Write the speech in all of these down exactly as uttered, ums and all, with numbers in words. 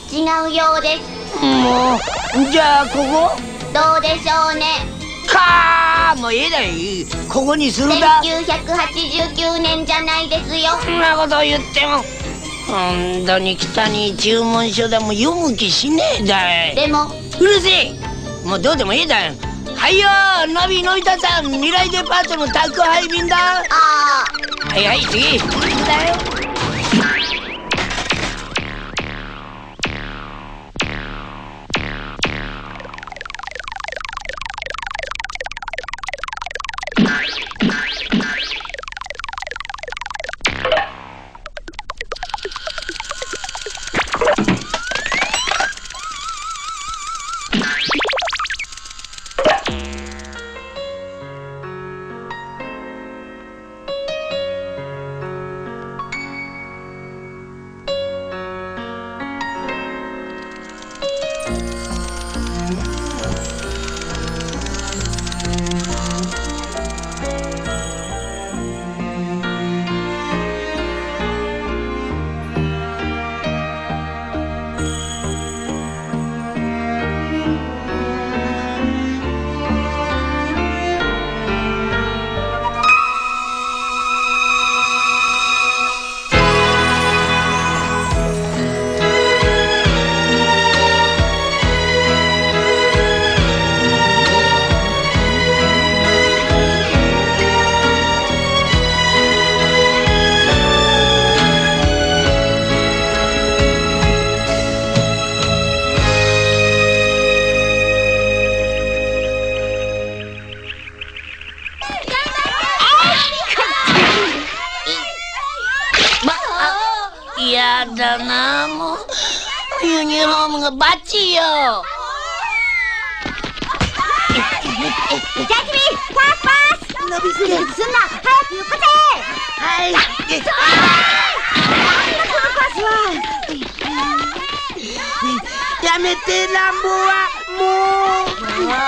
違うようです。 もうじゃあここどうでしょうね。 かーもうええだい、ここにするだ。 せんきゅうひゃくはちじゅうきゅうねんじゃないですよ。 そんなこと言っても本当に北に注文書だも読む気しねえだい。 でもうるせえ、もうどうでもいいだよ。はいよー、ナビのび太さん、未来デパートの宅配便だ。 ああ、 はいはい、次だよ。やだな、もうユニフォームがバッチリよ。 ジャスミン、パスパス。伸びすぎすんな、早く行くぜ。はい。なんだこのパスは。 やめて、乱暴はもう。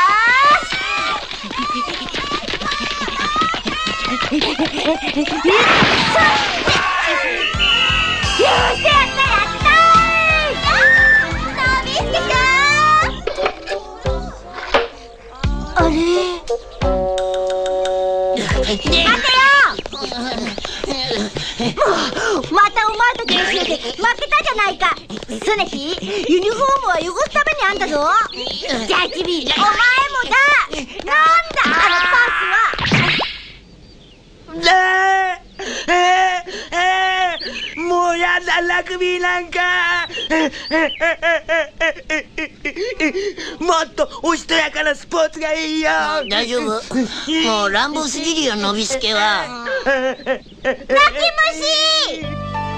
よーし、やったやったー。のびすけくん。あれ。待てよ。もうまたお前と練習で負けたじゃないか。スネピー、ユニフォームは汚すためにあんだぞ。ジャッジビー、お前もだ。なんだあのパスは。 ねええー、えー、もうやだ、ラグビーなんか。もっとおしとやかなスポーツがいいよ。大丈夫、もう乱暴すぎるよ、のびすけは。 泣き虫。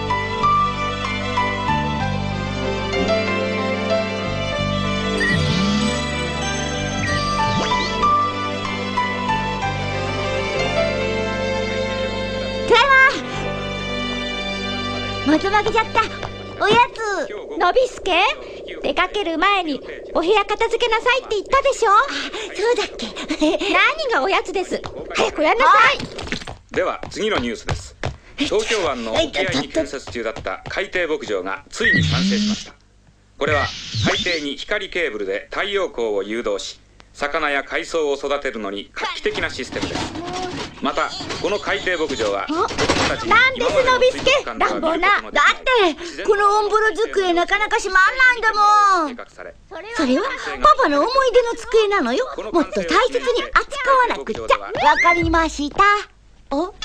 また負けちゃった。おやつ。 のびすけ、出かける前にお部屋片付けなさいって言ったでしょ。 そうだっけ。 何がおやつです。早くやんなさい。 では次のニュースです。東京湾の沖合に建設中だった海底牧場がついに完成しました。これは海底に光ケーブルで太陽光を誘導し、魚や海藻を育てるのに画期的なシステムです。またこの海底牧場は子供たちになんですのびすけ、乱暴な。 だってこのオンボロ机なかなか閉まんないんだもん。それはパパの思い出の机なのよ。もっと大切に扱わなくちゃ。わかりました。お、ん？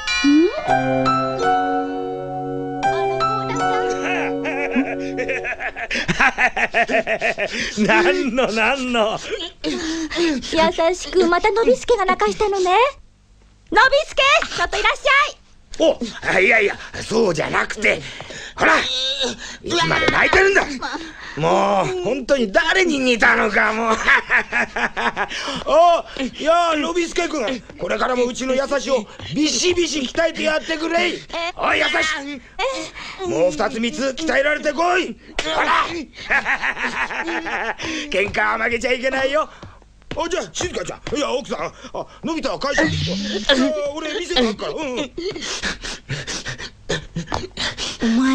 なんのなんの。 優しくまたのびすけが泣かしたのね。のびすけ、ちょっといらっしお、 ゃい。 いやいや、そうじゃなくて、ほら、いつまで泣いてるんだ。もう本当に誰に似たのかもう。お、いや、のびすけ君、これからもうちの優しをビシビシ鍛えてやってくれ。おい、優し、もう二つ三つ鍛えられてこい。ほら、喧嘩は負けちゃいけないよ。あ、じゃあ静香ちゃん、いや奥さん、あ、のび太は返して。俺店に行くから。うん。 お前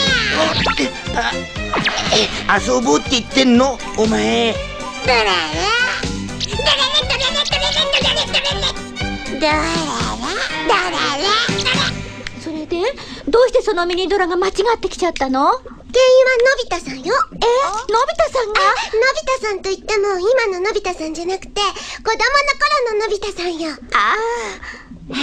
あ遊ぼうって言ってんのお前。 ドララドララドララドララドララドララドララ。 それでどうしてそのミニドラが間違ってきちゃったの？ 原因はのび太さんよ。 え、のび太さんが？ のび太さんといっても今ののび太さんじゃなくて子供の頃ののび太さんよ。 ああ、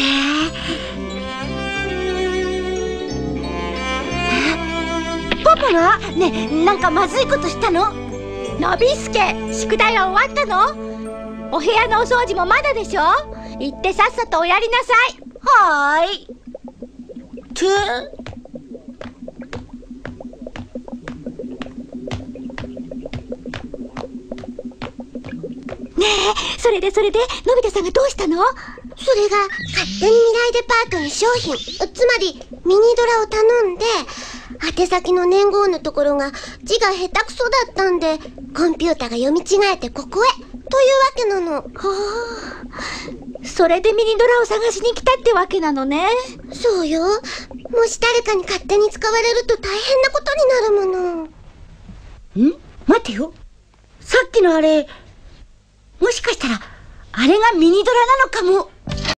パパがねえ、なんかまずいことしたの？ のびすけ、宿題は終わったの？お部屋のお掃除もまだでしょ？行ってさっさとおやりなさい。 はーい。つねえ、それでそれでのび太さんがどうしたの？ それが勝手に未来デパートに商品、つまりミニドラを頼んで、宛先の年号のところが字が下手くそだったんでコンピューターが読み違えてここへというわけなの。はあ、それでミニドラを探しに来たってわけなのね。 そうよ。もし誰かに勝手に使われると大変なことになるもの。 ん？待てよ。さっきのあれ、もしかしたらあれがミニドラなのかも。